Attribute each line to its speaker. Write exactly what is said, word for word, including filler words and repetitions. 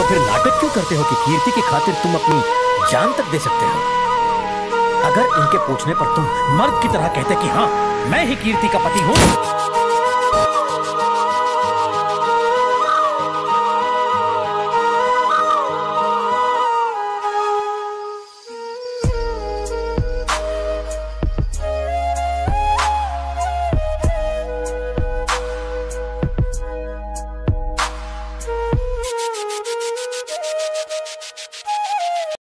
Speaker 1: तो फिर नाटक क्यों करते हो कि कीर्ति की खातिर तुम अपनी जान तक दे सकते हो? अगर इनके पूछने पर तुम मर्द की तरह कहते कि हाँ मैं ही कीर्ति का पति हूं,